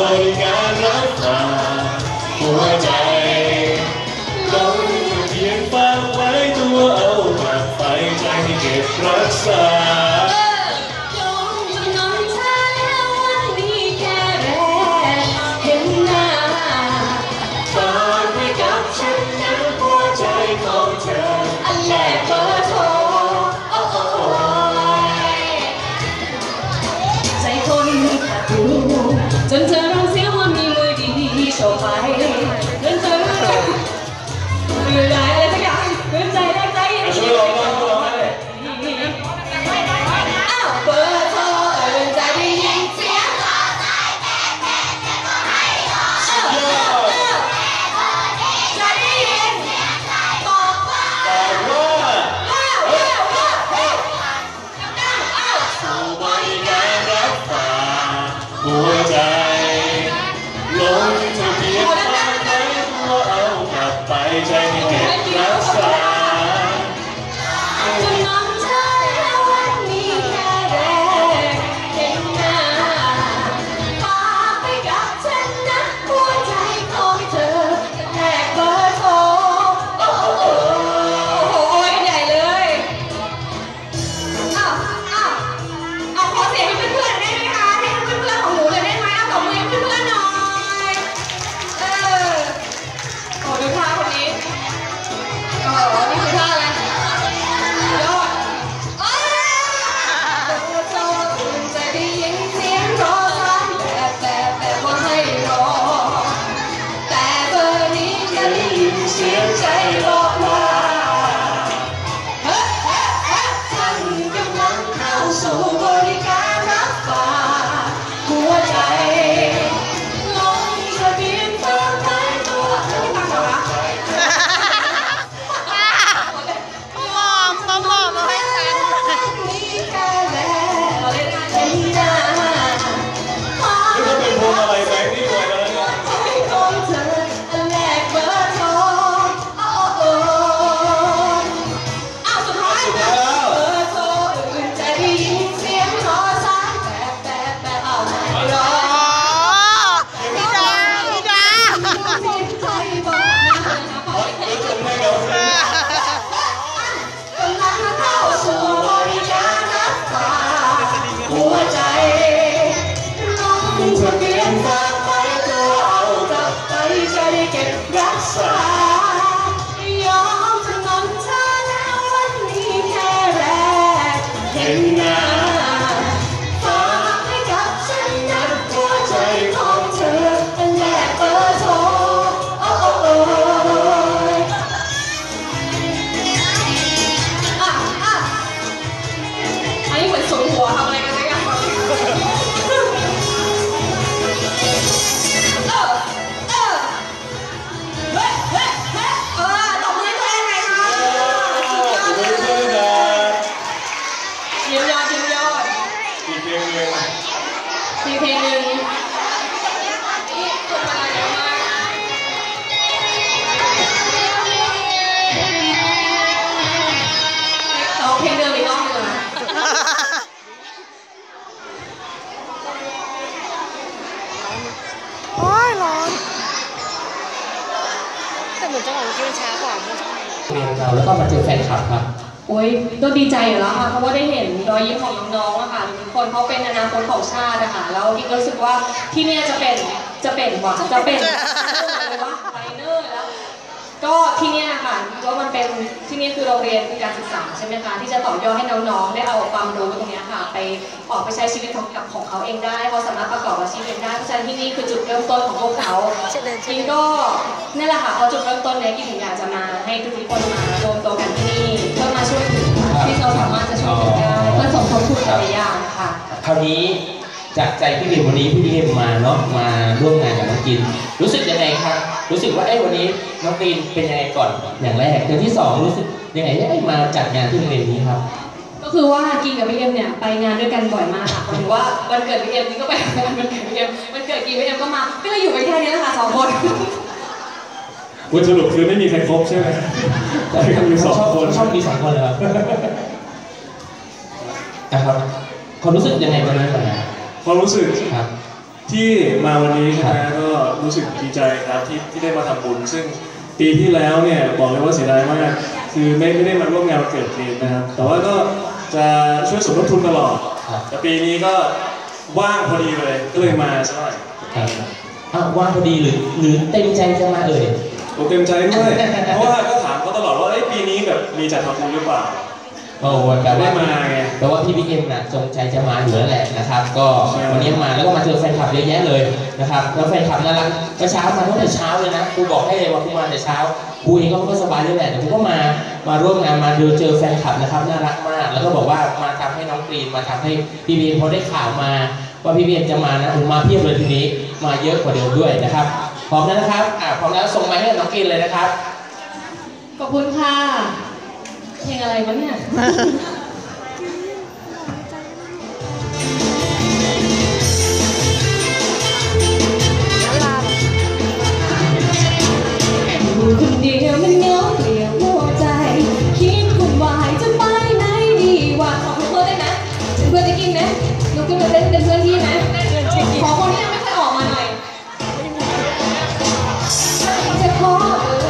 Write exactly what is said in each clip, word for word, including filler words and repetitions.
ริการรับฝากหัวใจลงทะเบียนฝากไว้ตัวเอากลับไปใจให้เก็บรักษาจนเธอรู้เสียว่ามีมือดีๆโชว์ไปจนเธอเรือใหญ่อะไรสักอย่างเพื่อนใจแรกใจช่วยลองลองลองให้อ้าวเบอร์โทรเออใจได้ยินเสียงขอสายแม่แม่แม่ก็ให้รออ้าวอ้าวใจได้ยินบอกว่าบอกว่าอ้าวอ้าวอ้าวอ้าวอ้าวสู่บริการรับฝากหัวใจลงทะเบียนฝากไว้ตัวเอากลับไปใจให้เก็บรักษาจนน้องเธอแล้ววันนี้แค่แรกเห็นหน้าฝากไปกับฉันนะหัวใจของเธอแลกเบอร์โทรโอ้โหโอ้โหใหญ่เลยอ้าวอ้าวเอาขอเสียงให้เพื่อนๆได้ไหมคะให้เพื่อนๆของหนูเลยได้ไหมเอาตบมือให้เพื่อนๆหน่อยเออโอ้ดูท่าคนนี้โอ้นี่คือท่าอะไรยอดโอ้ตัวโตตื่นใจได้ยินเสียงรอซ้ำแต่แต่แต่ว่าให้รอแต่เบอร์นี้จะได้ยินเสียงใจบอกว่าเฮ้เฮ้เฮ้ท่านกำลังเข้าสู่บริการรับฝากหัวใจลงทะเบียนฝากไว้ตัวเอาตังค์เหรอคะมองมองมองมาให้ตังค์มีแค่แลเราเล่นงานเช่นหน้านี่ก็เป็นพวงอะไรแบงค์นี่รวยแล้วเนี่ยใจของเธอแลกเบอร์โทรโอ้โหอ้าวสุดท้ายเบอร์โทรอื่นจะได้ยินเสียงรอสายแบบแบบแบบเอาไม่รอพี่ดาพี่ดาใจบอกนะกำลังเข้าสู่บริการรับฝากหัวใจลงทะเบียนฝากไว้ตัวเอากลับไปจะได้เก็บรักษายอมจำนนเธอแล้ววันนี้แค่แรกเห็นหน้าฝากให้กับฉันนะหัวใจของเธอแลกเบอร์โทรโอ้โหอ่ะอ่ะอันนี้เหมือนสวมหัวทำอะไรกันสักอย่างเออเออเฮ้เฮ้เฮ้เออตบมือให้ตัวเองหน่อยค่ะสุดยอดเลยยิ้มยอดยิ้มยอดอีกเพลงหนึ่งอีกเพลงหนึ่งนี่คนมาเยอะมากเอาเพลงเดิมอีกรอบหนึ่งนะโอ้ยร้อนแต่เหมือนจังหวะเมื่อกี้มันช้ากว่าเรียนเราแล้วก็มาเจอแฟนคลับครับโอ้ยก็ดีใจอยู่แล้วค่ะเพราะว่าได้เห็นรอยยิ้มของน้องๆอะค่ะทุกคนเขาเป็นอนาคตของชาตินะคะแล้วกิ๊กรู้สึกว่าที่เนี่ยจะเป็นจะเป็นว่าจะเป็นอะไรวะไลเนอร์แล้วก็ที่เนี่ยค่ะก็มันเป็นที่นี่คือโรงเรียนการศึกษาใช่ไหมคะที่จะต่อยอดให้น้องๆได้เอาความรู้ตรงนี้ค่ะไปออกไปใช้ชีวิตของกับของเขาเองได้เขาสามารถประกอบอาชีพเองได้เพราะฉะนั้นที่นี่คือจุดเริ่มต้นของพวกเขากิ๊กก็นี่แหละค่ะพอจุดเริ่มต้นเนี่ยกิ๊กถึงอยากจะมาให้ทุกคนมารวมตัวกันที่นี่เพื่อมาช่วยเหลือที่เราสามารถจะช่วยเหลือได้เพื่อสมทบทุนหลายอย่างค่ะคราวนี้จากใจพี่เบมวันนี้พี่เบมมาเนาะมาร่วมงานกับน้องกินรู้สึกยังไงครับรู้สึกว่าไอ้วันนี้น้องกินเป็นยังไงก่อนอย่างแรกเดือนที่สองรู้สึกยังไงได้มาจัดงานที่โรงเรียนนี้ครับก็คือว่ากินกับพี่เอ็มเนี่ยไปงานด้วยกันบ่อยมากค่ะหมายถึงว่าวันเกิดพี่เอ็มนี่ก็ไปงานวันเกิดพี่เอ็มวันเกิดกินพี่เอ็มก็มาก็เลยอยู่กันแค่นี้นะคะสองคนวันสรุปคือไม่มีใครครบใช่ไหมแต่ก็มีสองคนชอบมีสองคนเลยครับนะครับความรู้สึกยังไงบ้างนะความรู้สึกครับที่มาวันนี้นะก็รู้สึกดีใจครับที่ที่ได้มาทำบุญซึ่งปีที่แล้วเนี่ยบอกเลยว่าเสียดายมากคือไม่ไม่ได้มาร่วมงานวันเกิดกรีนนะครับแต่ว่าก็จะช่วยสมทบทุนตลอดแต่ปีนี้ก็ว่างพอดีเลยก็เลยมาซะหน่อยอ้าวว่างพอดีหรือหรือเต็มใจจะมาเอ่ยผมเต็มใจด้วย เพราะว่าก็ถามเขาตลอดว่าไอ้ปีนี้แบบมีจัดทำบุญหรือเปล่าโอ้แต่ว่ามาไงแต่ว่าพี่บิ๊กเอ็มน่ะจงใจจะมาอยู่แล้วแหละนะครับก็วันนี้มาแล้วก็มาเจอแฟนคลับเยอะแยะเลยนะครับแล้วแฟนคลับน่ารักเมื่อเช้ามาตั้งแต่เช้าเลยนะครูบอกให้เลยว่าครูมาแต่เช้าครูเองก็ก็สบายด้วยแหละแต่ครูก็มามาร่วมงานมาดูเจอแฟนคลับนะครับน่ารักมากแล้วก็บอกว่ามาทำให้น้องกรีนมาทำให้พี่บิ๊กเอ็มพอได้ข่าวมาว่าพี่บิ๊กเอ็มจะมานะผมมาเพียบเลยทีนี้มาเยอะกว่าเดิมด้วยนะครับพร้อมแล้วนะครับอ่าพร้อมแล้วส่งไมค์ให้น้องกรีนเลยนะครับขอบคุณค่ะเพลงอะไรวะเนี่ยคนเดียวมันเหงาเปลี่ยวหัวใจคิดวุ่นวายจะไปไหนดีวะขอเพื่อนได้ไหมเพื่อนจะกินไหมหนูกินมาเต้นเป็นเพื่อนพี่ไหมขอคนที่ยังไม่เคยออกมาหน่อยจะขอ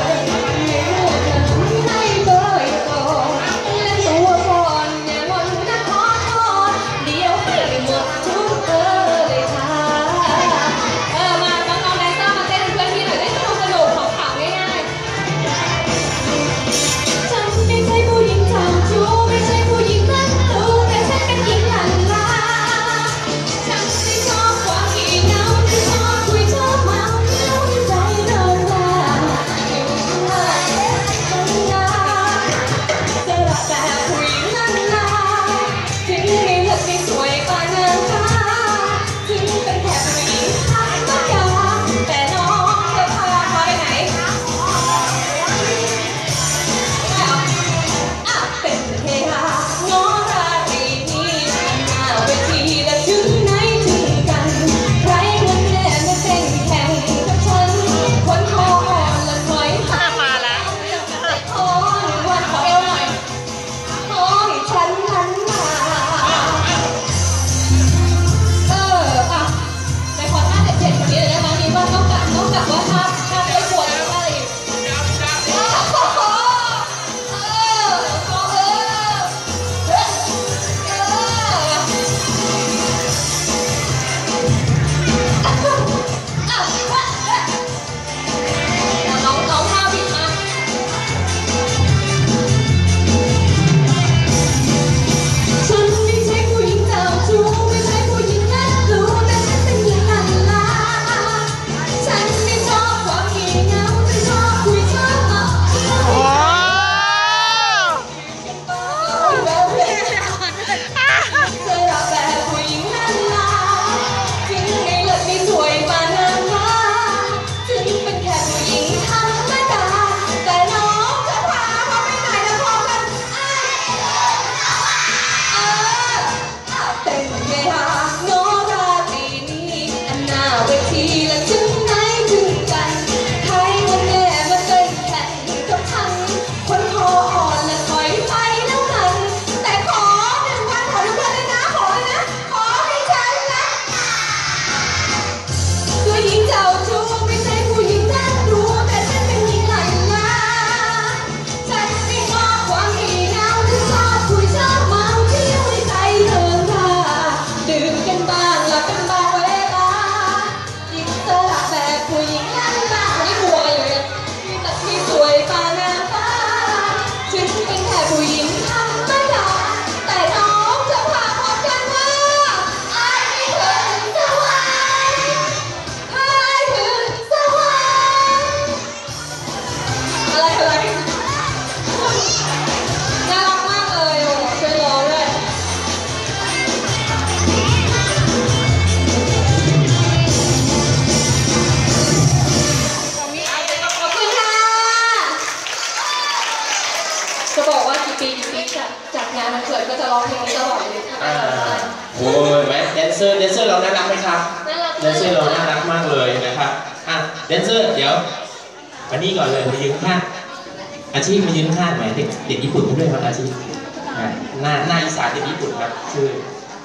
โอ้ยแม่แดนเซอร์แดนเซอร์เราน่ารักไหมครับแดนเซอร์เราน่ารักมากเลยนะครับอ่ะแดนเซอร์เดี๋ยวมานี่ก่อนเลยมายืนข้างอาชีพมายืนข้างไหมเด็กเด็กญี่ปุ่นด้วยครับอาชีพหน้าหน้าอีสานเด็กญี่ปุ่นครับชื่อ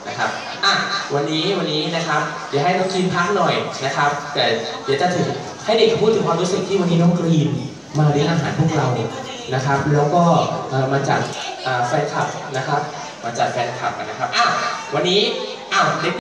นะครับอ่ะวันนี้วันนี้นะครับเดี๋ยวให้น้องกรีนพักหน่อยนะครับแต่เดี๋ยวจะถึงให้เด็กพูดถึงความรู้สึกที่วันนี้น้องกรีนมาเลี้ยงอาหารพวกเรานะครับแล้วก็มาจัดแฟนคลับนะครับมาจัดแฟนคลับกันนะครับอ้าววันนี้อ้าวเด็ก